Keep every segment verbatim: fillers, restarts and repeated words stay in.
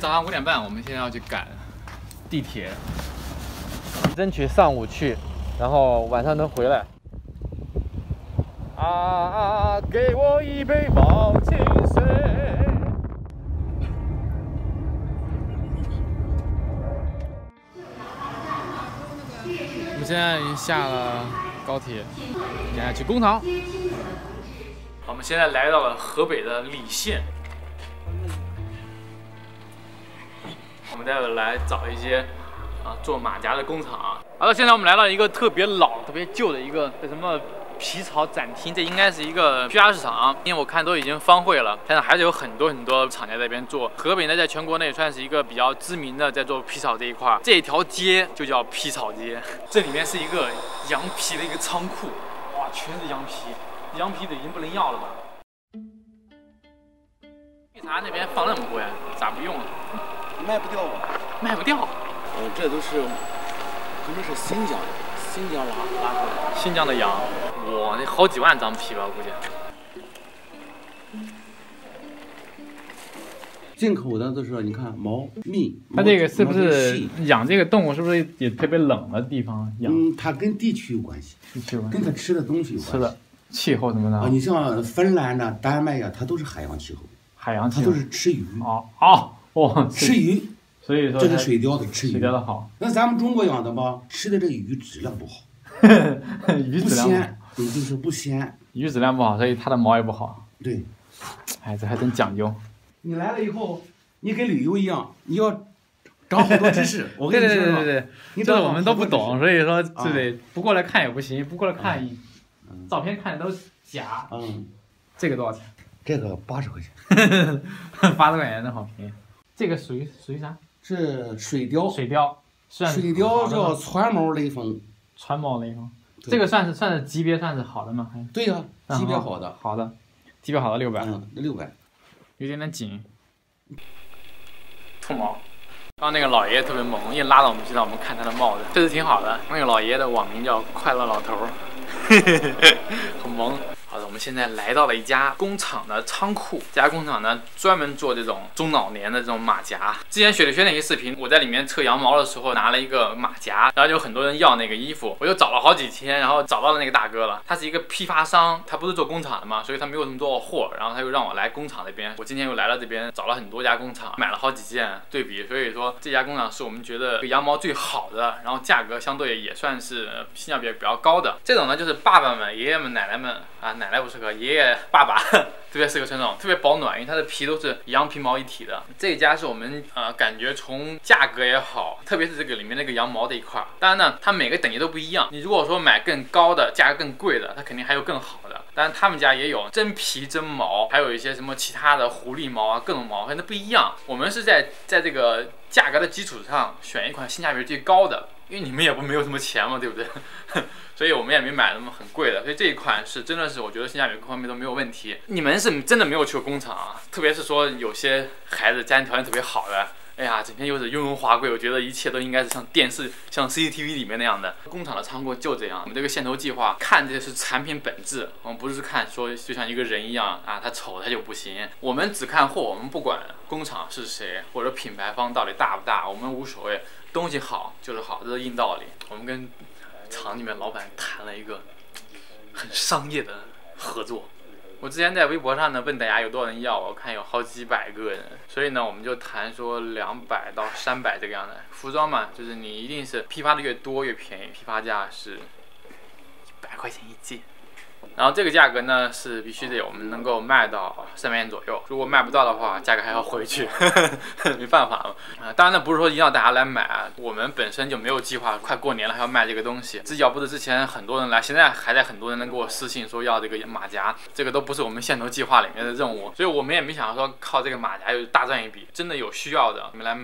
早上五点半，我们现在要去赶地铁，争取上午去，然后晚上能回来。啊啊！给我一杯忘情水。我们现在已经下了高铁，现在去工厂。我们现在来到了河北的蠡县。 我们待会来找一些啊做马甲的工厂。好了，现在我们来到一个特别老、特别旧的一个什么皮草展厅，这应该是一个批发市场，因为我看都已经荒废了，但是还是有很多很多厂家在这边做。河北呢，在全国内算是一个比较知名的，在做皮草这一块。这一条街就叫皮草街，这里面是一个羊皮的一个仓库，哇，全是羊皮，羊皮都已经不能要了吧？为啥那边放那么贵？咋不用了？ 卖不掉啊， 卖不掉。 呃，这都是可能是新疆的，新疆拉拉过来。 新疆的羊，哇，那好几万张皮吧，我估计。 进口的都是你看毛密。 它这个是不是养这个动物是不是也特别冷的地方养？ 嗯，它跟地区有关系， 地区有关系， 跟它吃的东西有关系。 吃的气候什么的啊，你像芬兰呐、丹麦呀，它都是海洋气候。海洋气候， 它都是吃鱼。 哦哦。 哦， 吃鱼， 所以说这个水貂的吃鱼， 水貂的好。 那咱们中国养的吧，吃的这个鱼质量不好， 鱼质量不鲜， 对，就是不鲜。 鱼质量不好，所以它的毛也不好。 对， 哎，这还真讲究。 你来了以后，你跟旅游一样，你要长好多知识。我跟你说， 对对对对对，这我们都不懂，所以说对对，不过来看也不行，不过来看一照片看的都是假。嗯，这个多少钱？ 这个八十块钱， 八十块钱，那好便宜。 这个属于属于啥？ 是水貂。水貂，算水貂叫川毛雷锋。 川毛雷锋，这个算是算是级别算是好的吗？还对呀、啊，级别好的。 好的，级别好的六百。 嗯，六百。 有点点紧。兔毛。刚刚那个老爷爷特别萌，一拉到我们去让我们看他的帽子，这是挺好的。那个老爷爷的网名叫快乐老头儿，很萌。 好的，我们现在来到了一家工厂的仓库。这家工厂呢，专门做这种中老年的这种马甲。之前雪里轩那些视频，我在里面测羊毛的时候拿了一个马甲，然后就有很多人要那个衣服，我就找了好几天，然后找到了那个大哥了。他是一个批发商，他不是做工厂的嘛，所以他没有那么多货，然后他又让我来工厂那边。我今天又来了这边，找了很多家工厂，买了好几件对比。所以说这家工厂是我们觉得羊毛最好的，然后价格相对也算是性价比比较高的。这种呢，就是爸爸们、爷爷们、奶奶们啊，奶奶不适合，爷爷。 爸爸特别适合穿这种，特别保暖，因为它的皮都是羊皮毛一体的。这一家是我们呃感觉从价格也好，特别是这个里面那个羊毛这一块，当然呢，它每个等级都不一样。你如果说买更高的，价格更贵的，它肯定还有更好的。当然他们家也有真皮真毛，还有一些什么其他的狐狸毛啊，各种毛，反正不一样。我们是在在这个价格的基础上选一款性价比最高的。 因为你们也不没有什么钱嘛，对不对？所以我们也没买那么很贵的，所以这一款是真的是我觉得性价比各方面都没有问题。你们是真的没有去过工厂啊，特别是说有些孩子家庭条件特别好的，哎呀，整天又是雍容华贵，我觉得一切都应该是像电视、像 C C T V 里面那样的。工厂的仓库就这样。我们这个线头计划看这是产品本质，我们不是看说就像一个人一样啊，他丑他就不行。我们只看货，我们不管工厂是谁或者品牌方到底大不大，我们无所谓。 东西好就是好，这是硬道理。我们跟厂里面老板谈了一个很商业的合作。我之前在微博上呢问大家有多少人要，我看有好几百个人，所以呢我们就谈说两百到三百这个样的。服装嘛，就是你一定是批发的越多越便宜，批发价是一百块钱一件。 然后这个价格呢是必须得我们能够卖到三百元左右，如果卖不到的话，价格还要回去，呵呵没办法了啊。当然呢，不是说一定要大家来买啊，我们本身就没有计划，快过年了还要卖这个东西。这要不是之前很多人来，现在还在很多人能给我私信说要这个马甲，这个都不是我们线头计划里面的任务，所以我们也没想说靠这个马甲又大赚一笔。真的有需要的，你们来买。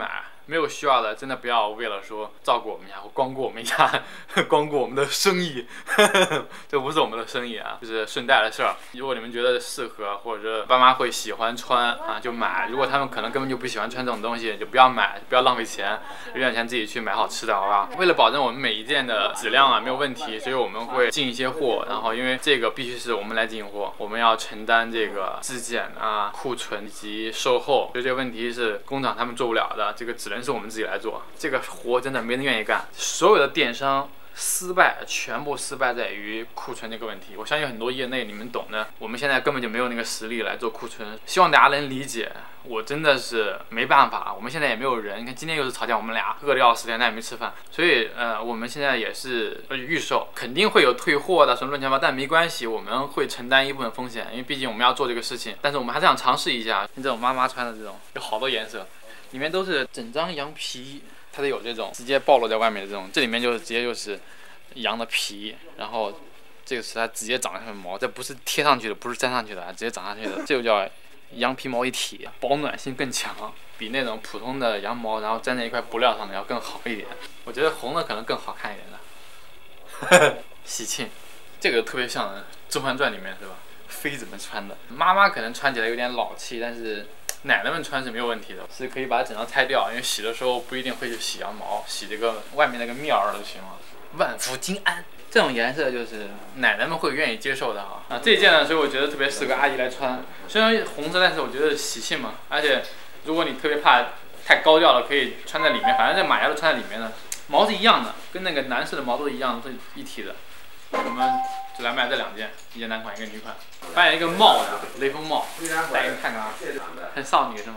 没有需要的，真的不要为了说照顾我们一下或光顾我们一下，光顾我们的生意，这不是我们的生意啊，就是顺带的事儿。如果你们觉得适合，或者爸妈会喜欢穿啊，就买；如果他们可能根本就不喜欢穿这种东西，就不要买，不要浪费钱，有点钱自己去买好吃的，好吧？为了保证我们每一件的质量啊没有问题，所以我们会进一些货，然后因为这个必须是我们来进货，我们要承担这个质检啊、库存以及售后，所以这个问题是工厂他们做不了的，这个只能是我们自己来做。这个活真的没人愿意干，所有的电商失败全部失败在于库存这个问题。我相信很多业内你们懂的，我们现在根本就没有那个实力来做库存，希望大家能理解。我真的是没办法，我们现在也没有人。你看今天又是吵架，我们俩饿得要死，连饭也没吃饭。所以呃，我们现在也是预售，肯定会有退货的什么乱七八糟，但没关系，我们会承担一部分风险，因为毕竟我们要做这个事情。但是我们还是想尝试一下，像这种妈妈穿的这种，有好多颜色，里面都是整张羊皮。它得有这种直接暴露在外面的这种，这里面就是直接就是羊的皮，然后这个是它直接长在上面毛，这不是贴上去的，不是粘上去的，直接长上去的，这就叫羊皮毛一体，保暖性更强，比那种普通的羊毛然后粘在一块布料上的要更好一点。我觉得红的可能更好看一点的，喜庆，这个特别像《甄嬛传》里面是吧？妃子们穿的，妈妈可能穿起来有点老气，但是奶奶们穿是没有问题的，是可以把它整张拆掉，因为洗的时候不一定会去洗羊毛，洗这个外面那个面儿就行了。万福金安这种颜色就是奶奶们会愿意接受的啊。啊，这件呢，所以我觉得特别适合阿姨来穿。虽然红色，但是我觉得喜庆嘛，而且如果你特别怕太高调了，可以穿在里面，反正这马甲都穿在里面的，毛是一样的，跟那个男士的毛都一样，是一体的。我们就来卖这两件，一件男款，一个女款。发现一个帽子，雷锋帽，戴给你看看啊，很少女是吗？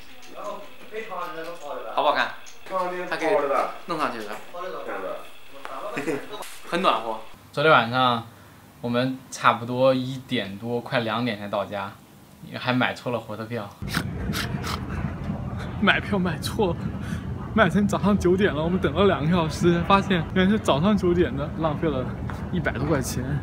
好不好看？它可以弄上去的，很暖和。昨天晚上我们差不多一点多，快两点才到家，还买错了火车票。买票买错了。买成早上九点了，我们等了两个小时，发现原来是早上九点的，浪费了一百多块钱。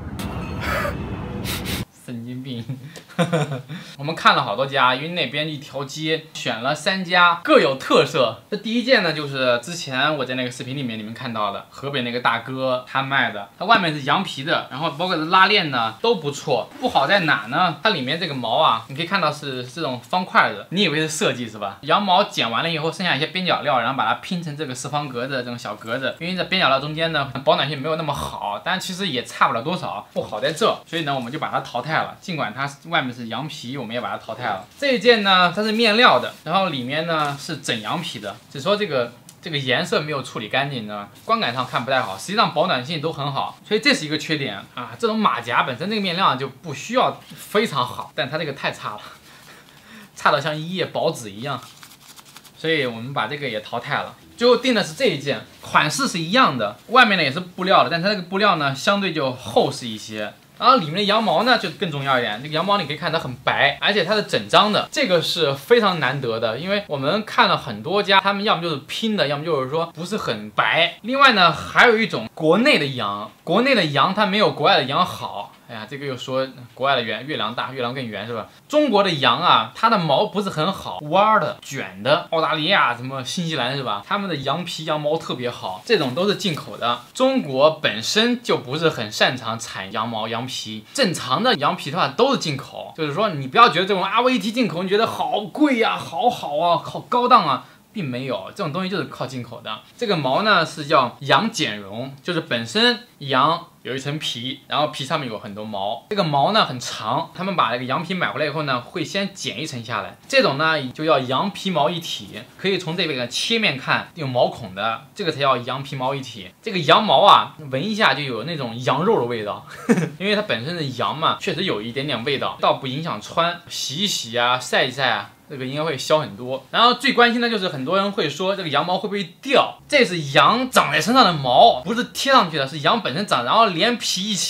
神经病！我们看了好多家，因为那边一条街选了三家，各有特色。这第一件呢，就是之前我在那个视频里面你们看到的，河北那个大哥他卖的，它外面是羊皮的，然后包括是拉链呢都不错。不好在哪呢？它里面这个毛啊，你可以看到是这种方块的，你以为是设计是吧？羊毛剪完了以后，剩下一些边角料，然后把它拼成这个四方格的这种小格子。因为这边角料中间呢，保暖性没有那么好，但其实也差不了多少，不好在这，所以呢，我们就把它淘汰了。尽管它外面是羊皮，我们也把它淘汰了。这一件呢，它是面料的，然后里面呢是整羊皮的，只说这个这个颜色没有处理干净呢，观感上看不太好，实际上保暖性都很好，所以这是一个缺点啊。这种马甲本身这个面料就不需要非常好，但它这个太差了，差到像一页薄纸一样，所以我们把这个也淘汰了。最后定的是这一件，款式是一样的，外面呢也是布料的，但它这个布料呢相对就厚实一些。然后里面的羊毛呢就更重要一点，这个羊毛你可以看它很白，而且它是整张的，这个是非常难得的，因为我们看了很多家，他们要么就是拼的，要么就是说不是很白。另外呢，还有一种国内的羊，国内的羊它没有国外的羊好。哎呀，这个又说国外的圆月亮大，月亮更圆是吧？中国的羊啊，它的毛不是很好，弯的、卷的。澳大利亚什么新西兰是吧？他们的羊皮、羊毛特别好，这种都是进口的。中国本身就不是很擅长产羊毛、羊皮，正常的羊皮的话都是进口。就是说，你不要觉得这种 R V T 进口，你觉得好贵呀、啊，好好啊，好高档啊。并没有，这种东西就是靠进口的。这个毛呢是叫羊剪绒，就是本身羊有一层皮，然后皮上面有很多毛，这个毛呢很长，他们把这个羊皮买回来以后呢，会先剪一层下来，这种呢就叫羊皮毛一体，可以从这个切面看有毛孔的，这个才叫羊皮毛一体。这个羊毛啊，闻一下就有那种羊肉的味道，因为它本身是羊嘛，确实有一点点味道，倒不影响穿，洗一洗啊，晒一晒啊。这个应该会消很多。然后最关心的就是很多人会说这个羊毛会不会掉？这是羊长在身上的毛，不是贴上去的，是羊本身长，然后连皮一起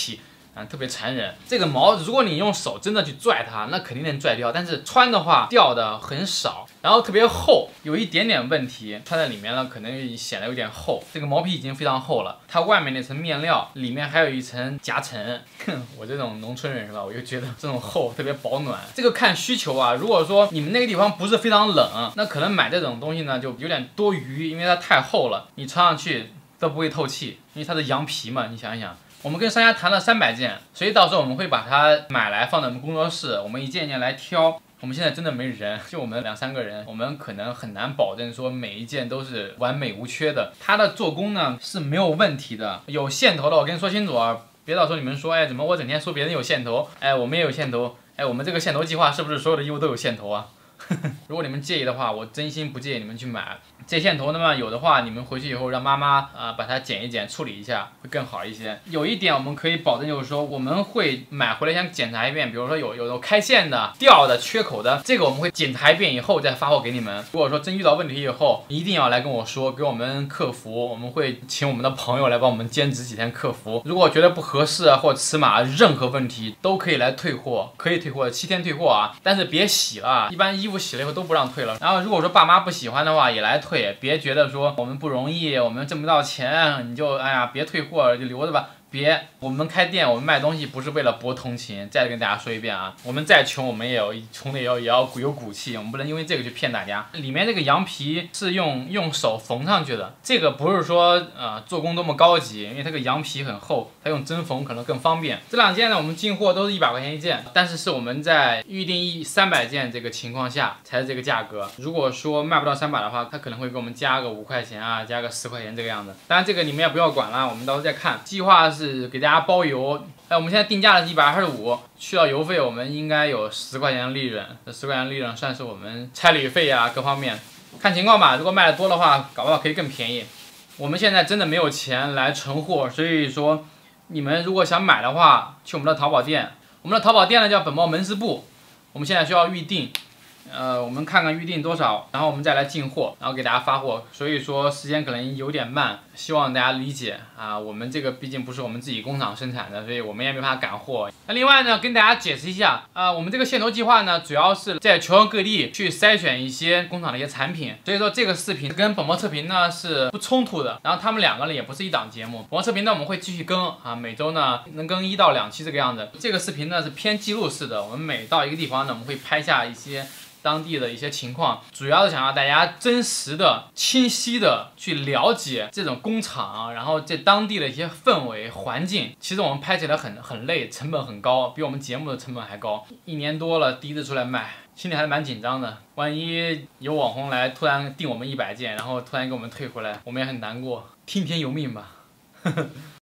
啊，特别残忍。这个毛，如果你用手真的去拽它，那肯定能拽掉，但是穿的话掉的很少，然后特别厚，有一点点问题，穿在里面呢可能显得有点厚。这个毛皮已经非常厚了，它外面那层面料，里面还有一层夹层。哼，我这种农村人是吧？我就觉得这种厚特别保暖。这个看需求啊，如果说你们那个地方不是非常冷，那可能买这种东西呢就有点多余，因为它太厚了，你穿上去都不会透气，因为它是羊皮嘛，你想一想。我们跟商家谈了三百件，所以到时候我们会把它买来放在我们工作室，我们一件一件来挑。我们现在真的没人，就我们两三个人，我们可能很难保证说每一件都是完美无缺的。它的做工呢是没有问题的，有线头的，我跟你说清楚啊，别到时候你们说，哎，怎么我整天说别人有线头，哎，我们也有线头，哎，我们这个线头计划是不是所有的衣服都有线头啊？如果你们介意的话，我真心不建议你们去买这线头。那么有的话，你们回去以后让妈妈啊、呃、把它剪一剪，处理一下会更好一些。有一点我们可以保证，就是说我们会买回来先检查一遍，比如说有有有开线的、掉的、缺口的，这个我们会检查一遍以后再发货给你们。如果说真遇到问题以后，一定要来跟我说，给我们客服，我们会请我们的朋友来帮我们兼职几天客服。如果觉得不合适啊或尺码任何问题都可以来退货，可以退货，七天退货啊，但是别洗了，一般衣服洗了以后都不让退了。然后如果说爸妈不喜欢的话也来退，别觉得说我们不容易，我们挣不到钱，你就哎呀别退货就留着吧。别，我们开店，我们卖东西不是为了博同情。再跟大家说一遍啊，我们再穷，我们也有穷的也要也要有骨气，我们不能因为这个去骗大家。里面这个羊皮是用用手缝上去的，这个不是说呃做工多么高级，因为这个羊皮很厚，它用针缝可能更方便。这两件呢，我们进货都是一百块钱一件，但是是我们在预定一三百件这个情况下才是这个价格。如果说卖不到三百的话，它可能会给我们加个五块钱啊，加个十块钱这个样子。当然这个你们也不要管了，我们到时候再看。计划是给大家包邮，哎，我们现在定价的是一百二十五，去掉邮费，我们应该有十块钱的利润。这十块钱的利润算是我们差旅费啊，各方面看情况吧。如果卖的多的话，搞不好可以更便宜。我们现在真的没有钱来存货，所以说你们如果想买的话，去我们的淘宝店。我们的淘宝店呢叫本猫门市部，我们现在需要预定。呃，我们看看预定多少，然后我们再来进货，然后给大家发货。所以说时间可能有点慢，希望大家理解啊。我们这个毕竟不是我们自己工厂生产的，所以我们也没办法赶货。那另外呢，跟大家解释一下啊，我们这个线头计划呢，主要是在全国各地去筛选一些工厂的一些产品。所以说这个视频跟本末测评呢是不冲突的，然后他们两个呢也不是一档节目。本末测评呢我们会继续更啊，每周呢能更一到两期这个样子。这个视频呢是偏记录式的，我们每到一个地方呢，我们会拍下一些当地的一些情况，主要是想让大家真实的、清晰的去了解这种工厂，然后这当地的一些氛围、环境。其实我们拍起来很很累，成本很高，比我们节目的成本还高。一年多了，第一次出来卖，心里还蛮紧张的。万一有网红来突然订我们一百件，然后突然给我们退回来，我们也很难过。听天由命吧。呵呵